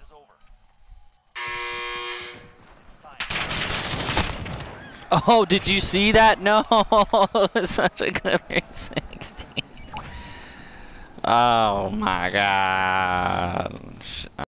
Oh, did you see that? No, it's such a good 16. Oh my gosh.